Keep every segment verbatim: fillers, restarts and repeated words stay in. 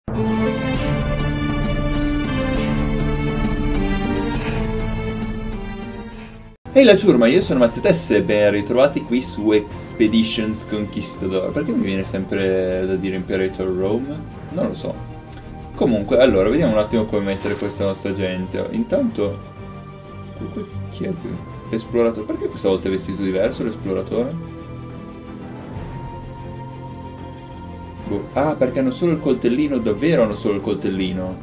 Ehi la ciurma, io sono Mazzetess e ben ritrovati qui su Expeditions Conquistador. Perché mi viene sempre da dire Imperator Rome? Non lo so. Comunque, allora, vediamo un attimo come mettere questa nostra gente. Intanto... Chi è qui? L'esploratore. Perché questa volta è vestito diverso l'esploratore? Boh. Ah, perché hanno solo il coltellino? Davvero hanno solo il coltellino?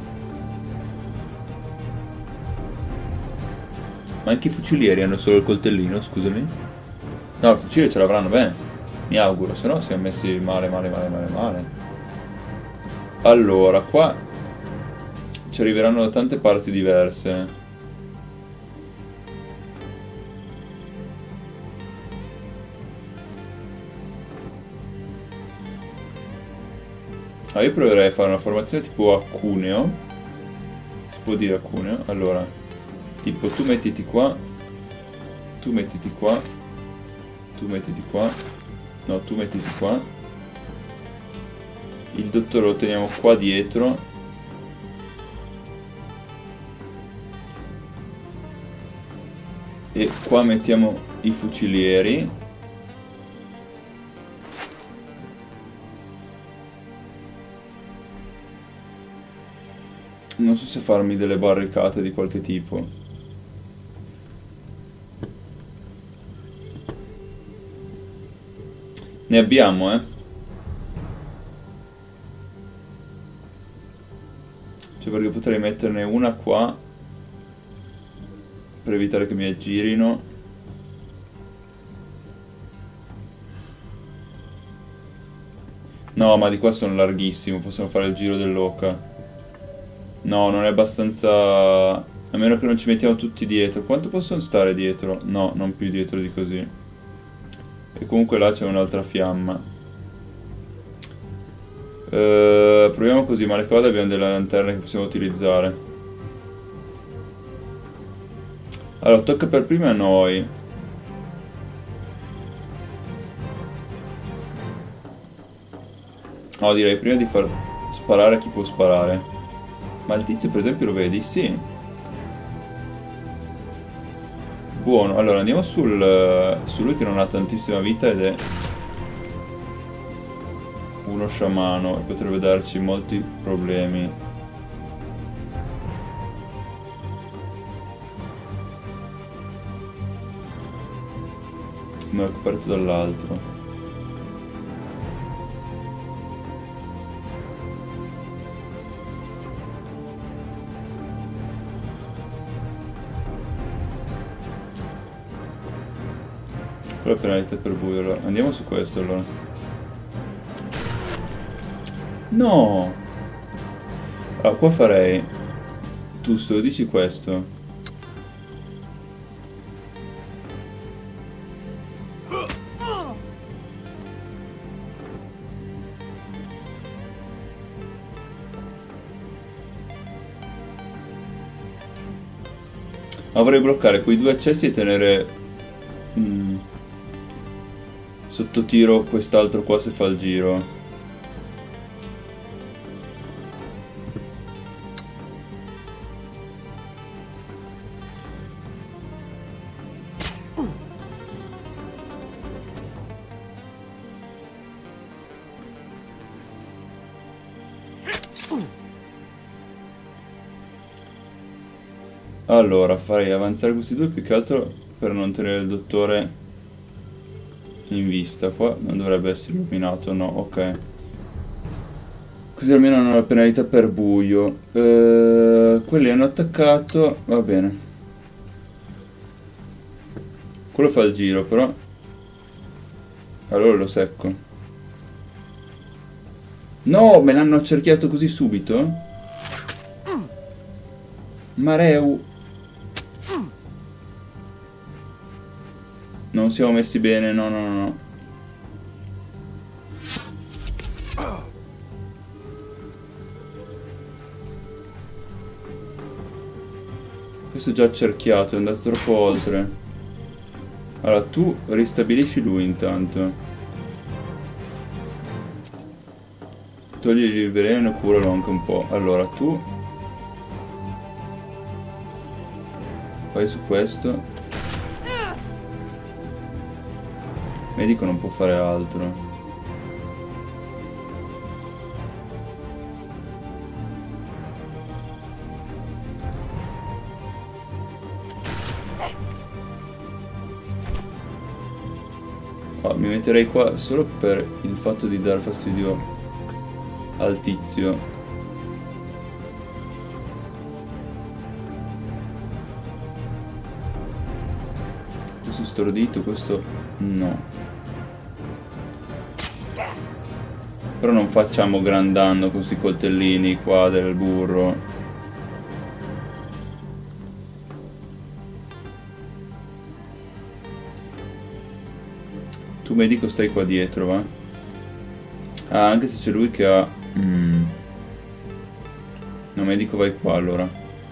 Ma anche i fucilieri hanno solo il coltellino, scusami? No, il fucile ce l'avranno bene. Mi auguro, se no siamo messi male, male, male, male, male. Allora, qua ci arriveranno da tante parti diverse. Ah, io proverei a fare una formazione tipo a cuneo. Si può dire a cuneo? Allora... Tipo tu mettiti qua, tu mettiti qua, tu mettiti qua, no tu mettiti qua, il dottore lo teniamo qua dietro, e qua mettiamo i fucilieri, non so se farmi delle barricate di qualche tipo. Ne abbiamo, eh? Cioè, perché potrei metterne una qua per evitare che mi aggirino. No, ma di qua sono larghissimo, possono fare il giro dell'oca. No, non è abbastanza... A meno che non ci mettiamo tutti dietro. Quanto possono stare dietro? No, non più dietro di così. E comunque là c'è un'altra fiamma. Uh, proviamo così, ma le cose abbiamo delle lanterne che possiamo utilizzare. Allora, tocca per prima a noi. No, direi prima di far sparare a chi può sparare. Ma il tizio per esempio lo vedi? Sì. Buono, allora andiamo sul, su lui che non ha tantissima vita ed è uno sciamano e potrebbe darci molti problemi. Ma è coperto dall'altro. La penalità per buio, allora. Andiamo su questo allora. No! Allora, qua farei... Tu sto, dici questo. Ma vorrei bloccare quei due accessi e tenere... Mm. Sotto tiro quest'altro qua se fa il giro. Allora, farei avanzare questi due più che altro per non tenere il dottore in vista. Qua non dovrebbe essere illuminato, no, ok. Così almeno hanno la penalità per buio. Eh, quelli hanno attaccato, va bene. Quello fa il giro, però. Allora lo secco. No, me l'hanno accerchiato così subito? Mareu. Non siamo messi bene, no, no, no, no. Questo è già accerchiato, è andato troppo oltre. Allora, tu ristabilisci lui intanto. Togli il veleno e curalo anche un po'. Allora, tu vai su questo. Medico non può fare altro. Oh, mi metterei qua solo per il fatto di dar fastidio al tizio. Questo stordito, questo no. Però non facciamo gran danno con questi coltellini qua del burro. Tu medico stai qua dietro, va? Ah, anche se c'è lui che ha... Mm. No, medico vai qua allora.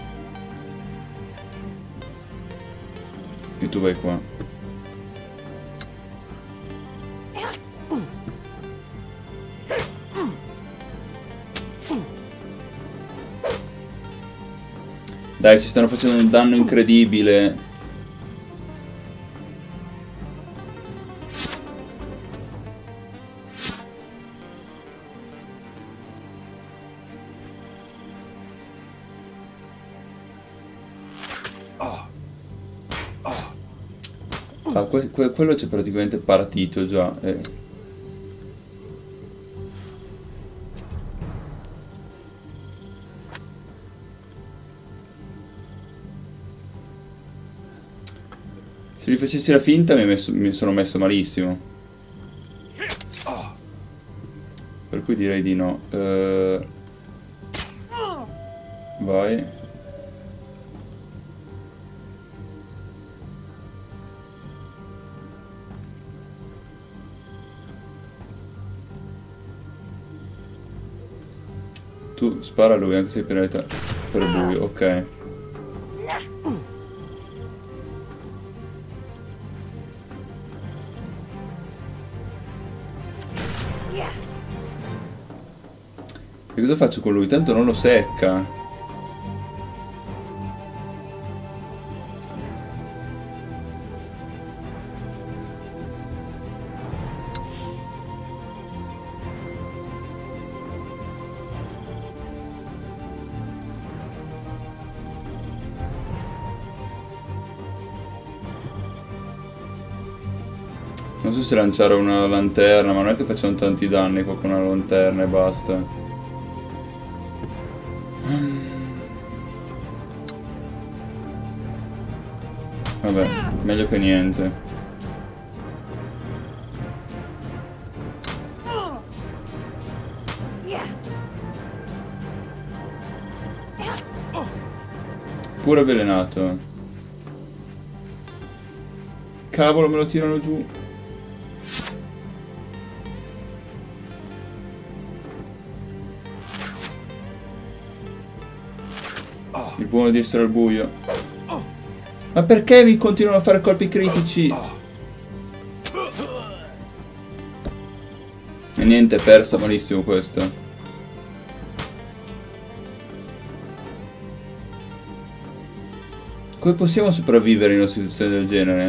E tu vai qua. Dai, ci stanno facendo un danno incredibile. Ah, que que quello c'è praticamente partito già. Eh. Se gli facessi la finta mi, messo, mi sono messo malissimo. Per cui direi di no. Uh, vai. Tu spara a lui anche se hai penalità per buio, ok. E cosa faccio con lui? Tanto non lo secca. Non so se lanciare una lanterna, ma non è che facciano tanti danni qua con una lanterna e basta. Vabbè, meglio che niente. Pure avvelenato. Cavolo, me lo tirano giù. Il buono di essere al buio. Ma perché mi continuano a fare colpi critici? E niente, è persa malissimo questa. Come possiamo sopravvivere in una situazione del genere?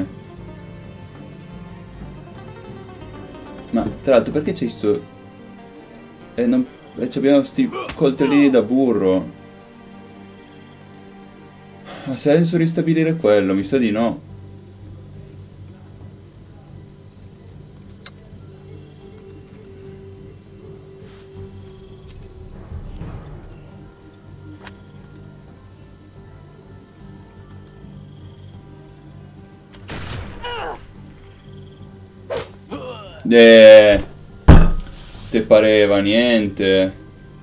Ma tra l'altro perché c'è sto... E non... E abbiamo sti coltellini da burro. Ha senso ristabilire quello? Mi sa di no. Eh, te pareva niente.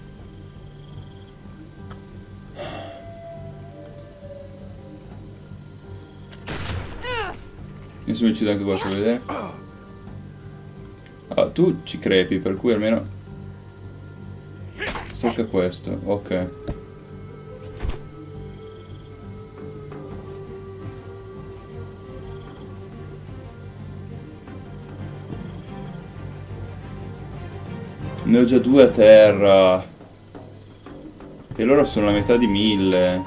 Adesso mi uccido anche qua, faccio vedere. Ah, tu ci crepi, per cui almeno secca questo, ok. Ne ho già due a terra. E loro sono la metà di mille.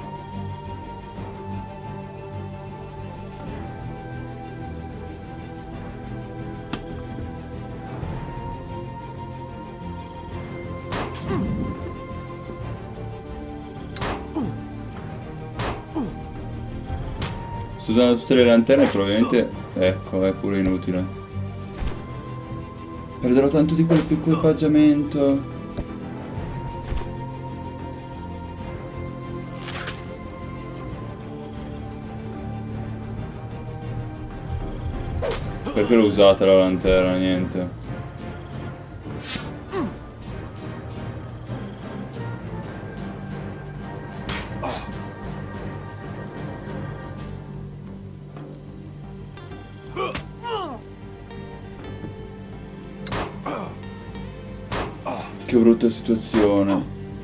Sto usando tutte le lanterne, probabilmente... Ecco, è pure inutile. Perderò tanto di quell'equipaggiamento. Perché l'ho usata la lanterna, niente. Che brutta situazione.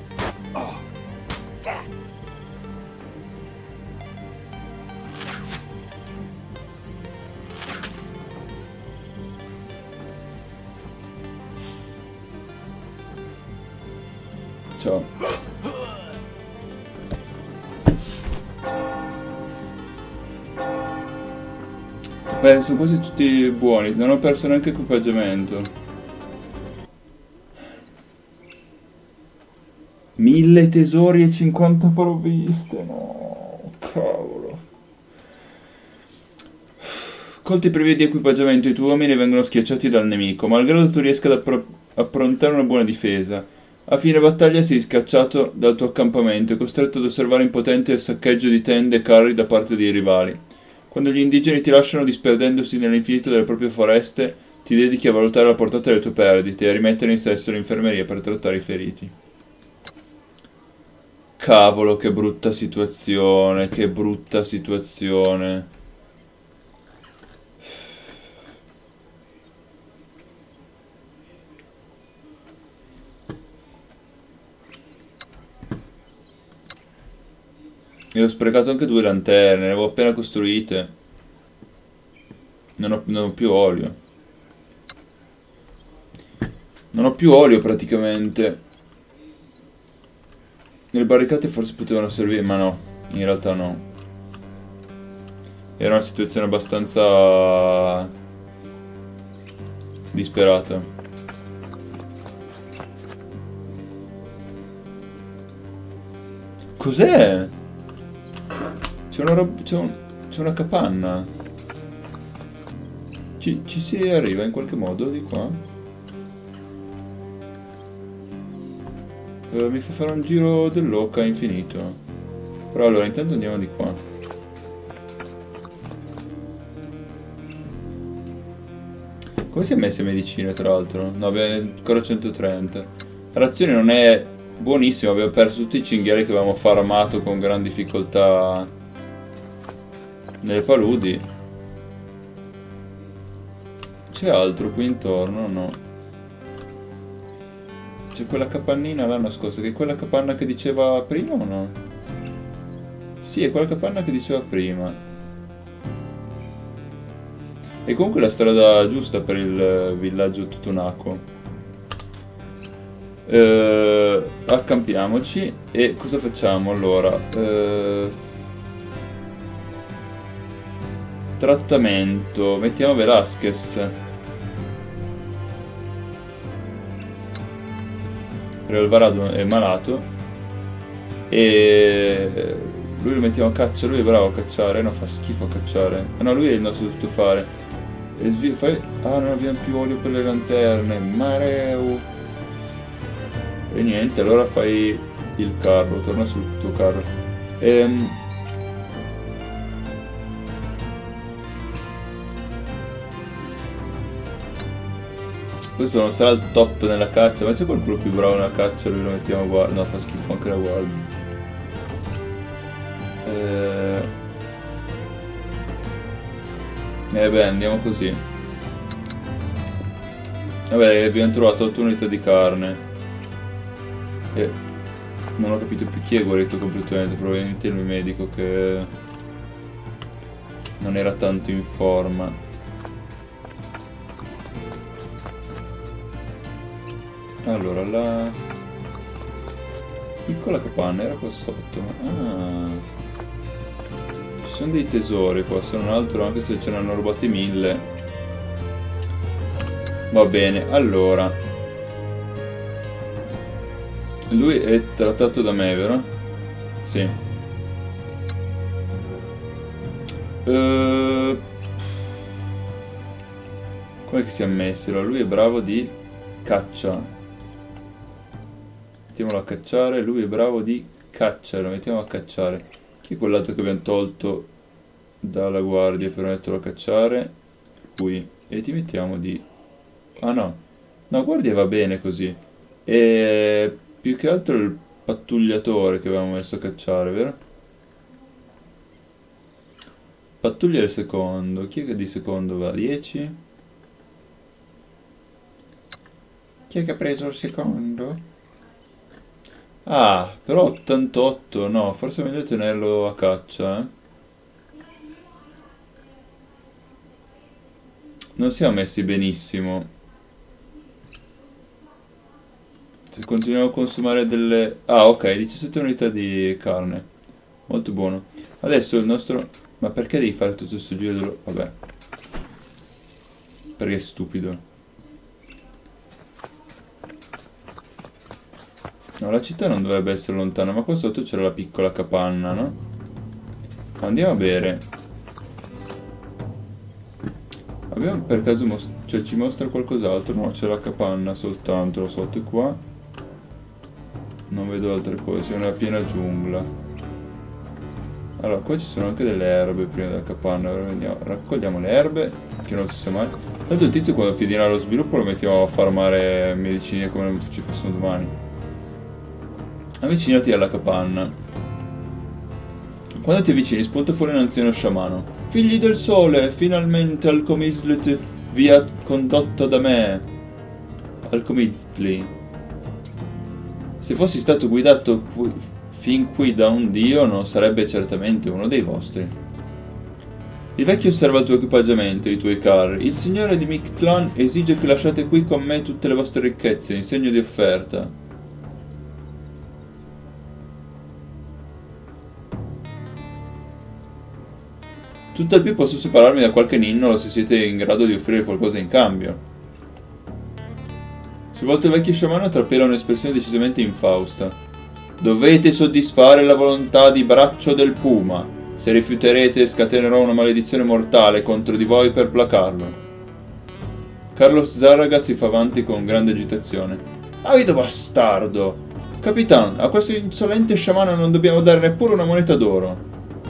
Ciao. Beh, sono quasi tutti buoni. Non ho perso neanche equipaggiamento. Mille tesori e cinquanta provviste, no, cavolo. Colti privi di equipaggiamento, i tuoi uomini vengono schiacciati dal nemico, malgrado tu riesca ad approntare una buona difesa. A fine battaglia sei scacciato dal tuo accampamento e costretto ad osservare impotente il saccheggio di tende e carri da parte dei rivali. Quando gli indigeni ti lasciano disperdendosi nell'infinito delle proprie foreste, ti dedichi a valutare la portata delle tue perdite e a rimettere in sesto l'infermeria per trattare i feriti. Cavolo, che brutta situazione, che brutta situazione. E ho sprecato anche due lanterne, le avevo appena costruite. Non ho, non ho più olio. Non ho più olio praticamente. Le barricate forse potevano servire, ma no, in realtà no. Era una situazione abbastanza disperata. Cos'è? C'è una roba... c'è un, c'è una capanna. Ci, ci si arriva in qualche modo di qua? Uh, mi fa fare un giro dell'oca infinito. Però allora intanto andiamo di qua. Come si è messa in medicina tra l'altro? No, abbiamo ancora centotrenta. La razione non è buonissima, abbiamo perso tutti i cinghiali che avevamo farmato con gran difficoltà nelle paludi. C'è altro qui intorno? No. C'è quella capannina là nascosta, che è quella capanna che diceva prima o no? Sì, è quella capanna che diceva prima. E comunque la strada giusta per il villaggio Tutunaco. Eh, accampiamoci e cosa facciamo allora? Eh, trattamento, mettiamo Velasquez. Alvarado è malato e lui lo mettiamo a caccia, lui è bravo a cacciare, no, fa schifo a cacciare. Ah no, lui è il nostro tuttofare. E fai... Ah, non abbiamo più olio per le lanterne, mareo. E niente, allora fai il carro, torna sul tuo carro. Ehm... Questo non sarà il top nella caccia, ma c'è qualcuno più bravo nella caccia, lui lo mettiamo a guardia. No, fa schifo anche la guardia. Eh... eh beh, andiamo così. Vabbè, abbiamo trovato otto unità di carne. E non ho capito più chi è guarito completamente, probabilmente il mio medico che non era tanto in forma. Allora, la piccola capanna era qua sotto. Ah, ci sono dei tesori qua, se non altro, anche se ce ne hanno rubati mille. Va bene, allora. Lui è trattato da me, vero? Sì. Uh, Come che si è messi? Allora, lui è bravo di caccia. Mettiamolo a cacciare. Lui è bravo di caccia. Lo mettiamo a cacciare. Chi è quell'altro che abbiamo tolto dalla guardia per metterlo a cacciare? Qui. E ti mettiamo di... Ah no. No, guardia va bene così. E più che altro il pattugliatore che avevamo messo a cacciare, vero? Pattuglia il secondo. Chi è che di secondo va? dieci? Chi è che ha preso il secondo? Ah, però ottantotto, no, forse è meglio tenerlo a caccia, eh. Non siamo messi benissimo. Se continuiamo a consumare delle... Ah, ok, diciassette unità di carne. Molto buono. Adesso il nostro... Ma perché devi fare tutto questo giro dello... Vabbè. Perché è stupido. No, la città non dovrebbe essere lontana, ma qua sotto c'era la piccola capanna, no? Andiamo a bere. Abbiamo per caso... Mos- cioè ci mostra qualcos'altro? No, c'è la capanna soltanto, lo sotto e qua. Non vedo altre cose, è una piena giungla. Allora, qua ci sono anche delle erbe prima della capanna. Ora vediamo, raccogliamo le erbe, che non si sa mai. Tanto il tizio quando finirà lo sviluppo lo mettiamo a farmare medicine come se ci fossero domani. Avvicinati alla capanna. Quando ti avvicini spunta fuori un anziano sciamano. Figli del sole, finalmente Alcomiztli vi ha condotto da me. Alcomiztli. Se fossi stato guidato qui, fin qui da un dio, non sarebbe certamente uno dei vostri. Il vecchio osserva il tuo equipaggiamento e i tuoi carri. Il signore di Mictlan esige che lasciate qui con me tutte le vostre ricchezze, in segno di offerta. Tutt'al più posso separarmi da qualche ninnolo se siete in grado di offrire qualcosa in cambio. Si volta il vecchio sciamano e trapela un'espressione decisamente infausta. Dovete soddisfare la volontà di Braccio del Puma. Se rifiuterete, scatenerò una maledizione mortale contro di voi per placarlo. Carlos Zárraga si fa avanti con grande agitazione. Avido bastardo! Capitan, a questo insolente sciamano non dobbiamo dare neppure una moneta d'oro.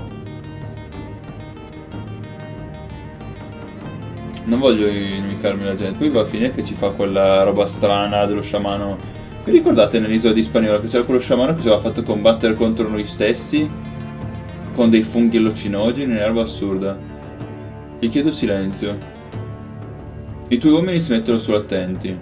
Non voglio inimicarmi la gente. Poi va a finire che ci fa quella roba strana dello sciamano. Vi ricordate nell'isola di Spagnola che c'era quello sciamano che ci aveva fatto combattere contro noi stessi? Con dei funghi allucinogeni, un'erba assurda. Gli chiedo silenzio. I tuoi uomini si mettono sull'attenti.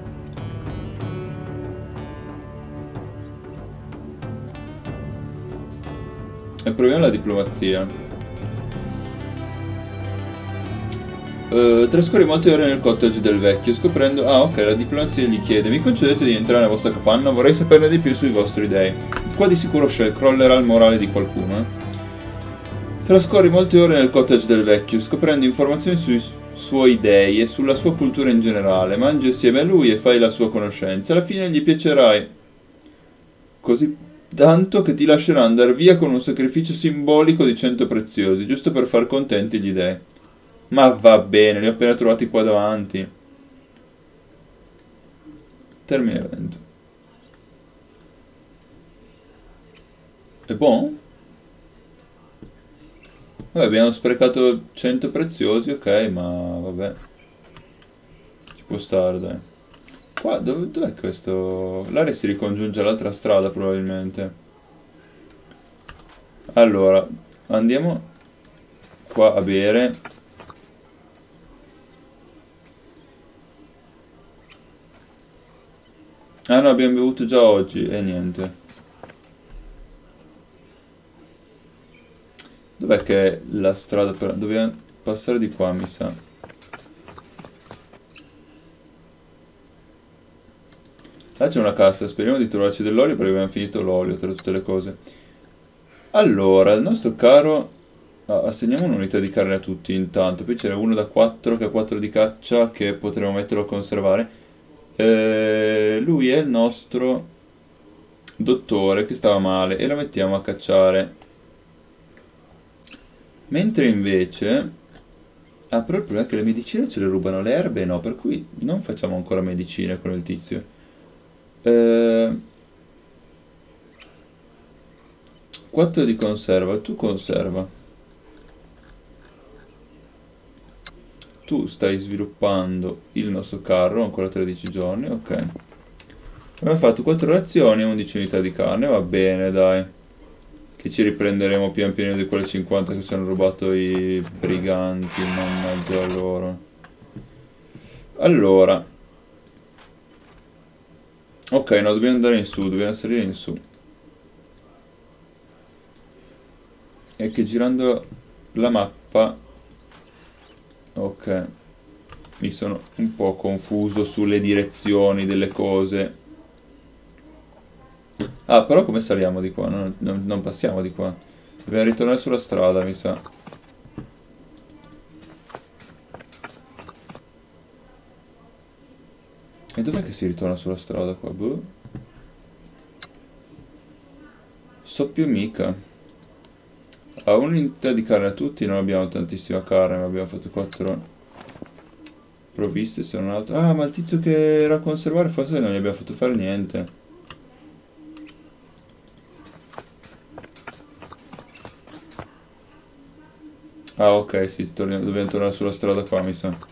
E proviamo la diplomazia. Uh, trascorri molte ore nel cottage del vecchio, scoprendo... Ah, ok, la diplomazia gli chiede: mi concedete di entrare nella vostra capanna? Vorrei saperne di più sui vostri dei. Qua di sicuro crollerà il morale di qualcuno, eh? Trascorri molte ore nel cottage del vecchio, scoprendo informazioni sui suoi dei e sulla sua cultura in generale. Mangi assieme a lui e fai la sua conoscenza. Alla fine gli piacerai così tanto che ti lascerà andare via con un sacrificio simbolico di cento preziosi, giusto per far contenti gli dei. Ma va bene, li ho appena trovati qua davanti. Termine evento. È buono? Vabbè, abbiamo sprecato cento preziosi, ok, ma vabbè. Ci può stare, dai. Qua, dov- dov'è questo? L'area si ricongiunge all'altra strada, probabilmente. Allora, andiamo qua a bere. Ah no, abbiamo bevuto già oggi e niente. Dov'è che è la strada per... Dobbiamo passare di qua, mi sa. Là c'è una cassa, speriamo di trovarci dell'olio perché abbiamo finito l'olio tra tutte le cose. Allora, il nostro caro... Ah, assegniamo un'unità di carne a tutti intanto. Poi c'era uno da quattro che ha quattro di caccia che potremmo metterlo a conservare. Eh, lui è il nostro dottore che stava male e lo mettiamo a cacciare. Mentre invece... Ah, però il problema è che le medicine ce le rubano, le erbe no, per cui non facciamo ancora medicine con il tizio. Eh... quattro di conserva, tu conserva. Tu stai sviluppando il nostro carro, ancora tredici giorni, ok. Abbiamo fatto quattro razioni e undici unità di carne, va bene, dai. Che ci riprenderemo pian piano di quelle cinquanta che ci hanno rubato i briganti, mannaggia loro. Allora. Ok, no, dobbiamo andare in su, dobbiamo salire in su. E che girando la mappa... Ok, mi sono un po' confuso sulle direzioni delle cose. Ah, però come saliamo di qua? Non, non, non passiamo di qua. Dobbiamo ritornare sulla strada, mi sa. E dov'è che si ritorna sulla strada qua? Boh. So più mica. A un'unità di carne a tutti, non abbiamo tantissima carne, ma abbiamo fatto quattro provviste se non altro. Ah, ma il tizio che era a conservare forse non gli abbiamo fatto fare niente. Ah, ok, sì, torniamo, dobbiamo tornare sulla strada qua, mi sa.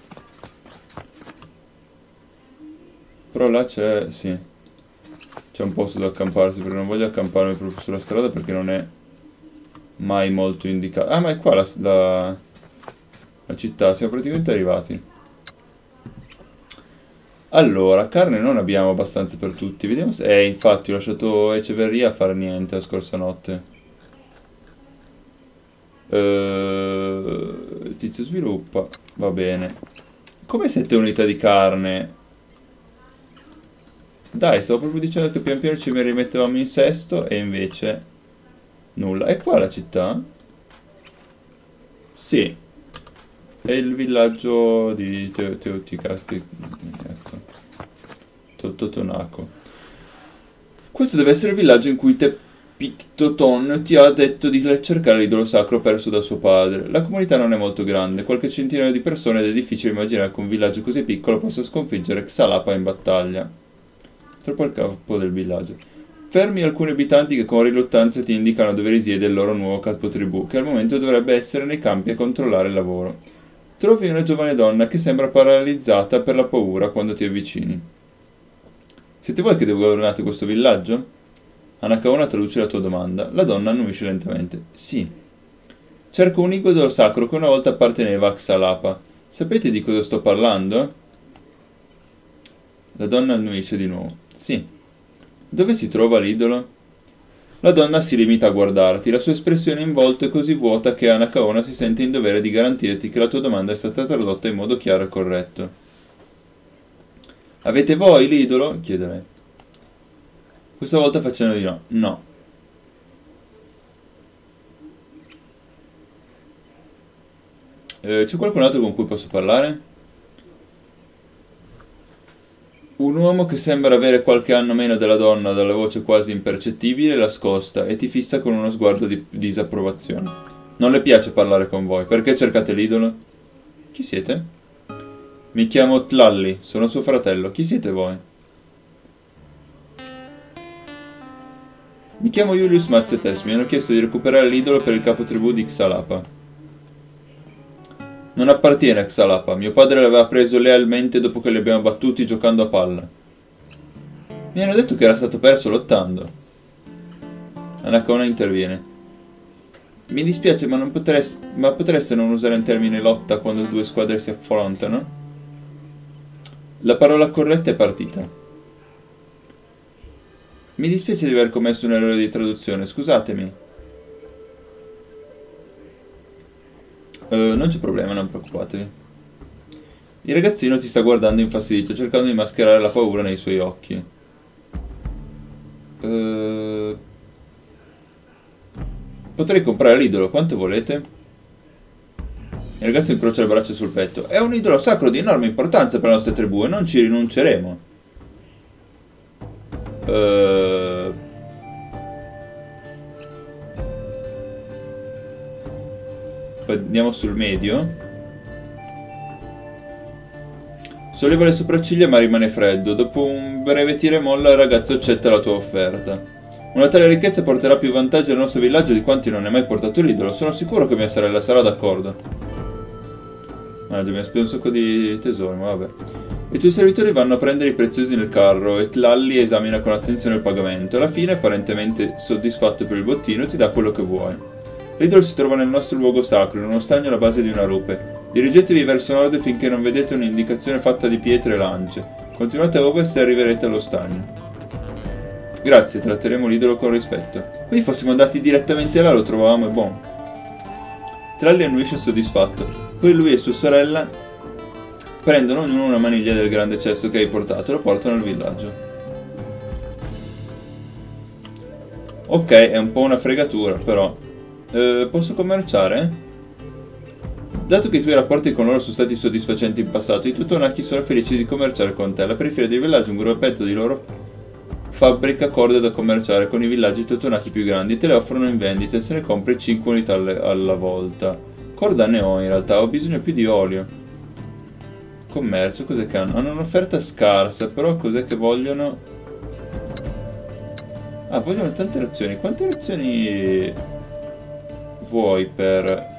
Però là c'è, sì, c'è un posto da accamparsi, perché non voglio accamparmi proprio sulla strada perché non è mai molto indicato. Ah, ma è qua la, la, la città, siamo praticamente arrivati. Allora, carne non abbiamo abbastanza per tutti. Vediamo se... Eh, infatti ho lasciato Eceverria a fare niente la scorsa notte. Uh, il tizio sviluppa. Va bene. Come sette unità di carne? Dai, stavo proprio dicendo che pian piano ci rimettevamo in sesto e invece... nulla. È qua la città? Sì. È il villaggio di Teo Teotihuacan. Ecco. Totonaco. Questo deve essere il villaggio in cui Tepictoton ti ha detto di cercare l'idolo sacro perso da suo padre. La comunità non è molto grande, qualche centinaio di persone ed è difficile immaginare che un villaggio così piccolo possa sconfiggere Xalapa in battaglia. Troppo al capo del villaggio. Fermi alcuni abitanti che con riluttanza ti indicano dove risiede il loro nuovo capotribù, che al momento dovrebbe essere nei campi a controllare il lavoro. Trovi una giovane donna che sembra paralizzata per la paura quando ti avvicini. Siete voi che governate questo villaggio? Anakaona traduce la tua domanda. La donna annuisce lentamente. Sì. Cerco un idolo sacro che una volta apparteneva a Xalapa. Sapete di cosa sto parlando? La donna annuisce di nuovo. Sì. Dove si trova l'idolo? La donna si limita a guardarti. La sua espressione in volto è così vuota che Anakaona si sente in dovere di garantirti che la tua domanda è stata tradotta in modo chiaro e corretto. Avete voi l'idolo? Chiede lei. Questa volta facciano di no. No. Eh, c'è qualcun altro con cui posso parlare? Un uomo che sembra avere qualche anno meno della donna, dalla voce quasi impercettibile, l'ascosta e ti fissa con uno sguardo di disapprovazione. Non le piace parlare con voi. Perché cercate l'idolo? Chi siete? Mi chiamo Tlalli, sono suo fratello. Chi siete voi? Mi chiamo Julius Mazzetes, mi hanno chiesto di recuperare l'idolo per il capotribù di Xalapa. Non appartiene a Xalapa, mio padre l'aveva preso lealmente dopo che li abbiamo battuti giocando a palla. Mi hanno detto che era stato perso lottando. Anakaona interviene. Mi dispiace, ma, non potreste, ma potreste non usare il termine lotta quando due squadre si affrontano? La parola corretta è partita. Mi dispiace di aver commesso un errore di traduzione, scusatemi. Uh, non c'è problema, non preoccupatevi. Il ragazzino ti sta guardando infastidito, cercando di mascherare la paura nei suoi occhi. Uh, potrei comprare l'idolo, quanto volete? Il ragazzo incrocia le braccia sul petto. È un idolo sacro di enorme importanza per la nostra tribù e non ci rinunceremo. Uh, andiamo sul medio. Solleva le sopracciglia ma rimane freddo. Dopo un breve tira e molla il ragazzo accetta la tua offerta. Una tale ricchezza porterà più vantaggi al nostro villaggio di quanti non ne ha mai portato l'idolo. Sono sicuro che mia sorella sarà d'accordo. Ah, già abbiamo speso un sacco di tesori, ma vabbè. I tuoi servitori vanno a prendere i preziosi nel carro e Tlalli esamina con attenzione il pagamento. Alla fine, apparentemente soddisfatto per il bottino, ti dà quello che vuoi. L'idolo si trova nel nostro luogo sacro, in uno stagno alla base di una rupe. Dirigetevi verso nord finché non vedete un'indicazione fatta di pietre e lance. Continuate a ovest e arriverete allo stagno. Grazie, tratteremo l'idolo con rispetto. Quindi fossimo andati direttamente là, lo trovavamo e buon. Tlalli annuisce soddisfatto. Poi lui e sua sorella prendono ognuno una maniglia del grande cesto che hai portato e lo portano al villaggio. Ok, è un po' una fregatura, però. Eh, posso commerciare? Dato che i tuoi rapporti con loro sono stati soddisfacenti in passato, i Totonachi sono felici di commerciare con te. Alla periferia del villaggio un gruppetto di loro fabbrica corde da commerciare con i villaggi Totonaki più grandi e te le offrono in vendita e se ne compri cinque unità alla volta. Corda ne ho in realtà, ho bisogno più di olio. Commercio, cos'è che hanno? Hanno un'offerta scarsa, però cos'è che vogliono? Ah, vogliono tante razioni. Quante razioni vuoi per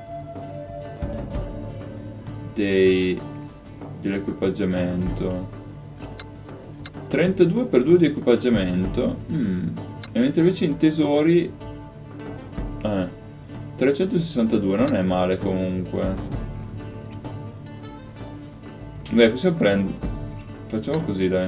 dei dell'equipaggiamento? trentadue per due di equipaggiamento. Mm. E mentre invece in tesori eh, trecentosessantadue non è male comunque. Dai, possiamo prendere. Facciamo così, dai.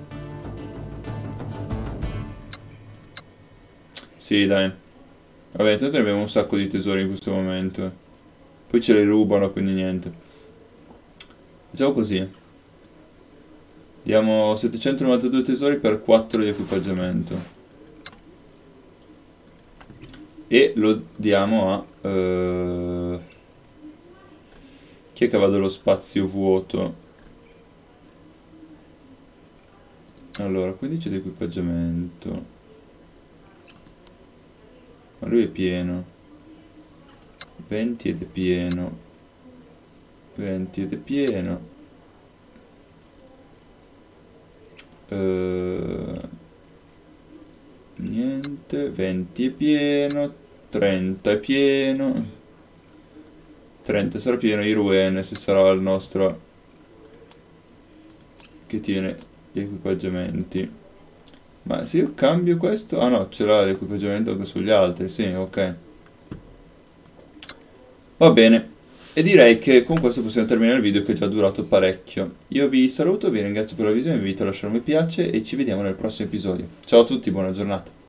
Sì, dai. Vabbè, intanto ne abbiamo un sacco di tesori in questo momento. Poi ce li rubano, quindi niente. Facciamo così. Diamo settecentonovantadue tesori per quattro di equipaggiamento. E lo diamo a... Uh... chi è che va dello spazio vuoto? Allora, quindici di equipaggiamento. Ma lui è pieno. venti ed è pieno. venti ed è pieno. Uh, niente. venti è pieno. trenta è pieno. trenta sarà pieno. Iruen se sarà il nostro che tiene gli equipaggiamenti. Ma se io cambio questo... ah no, ce l'ha l'equipaggiamento anche sugli altri. Sì, ok. Va bene. E direi che con questo possiamo terminare il video che è già durato parecchio. Io vi saluto, vi ringrazio per la visione, vi invito a lasciare un mi piace e ci vediamo nel prossimo episodio. Ciao a tutti, buona giornata.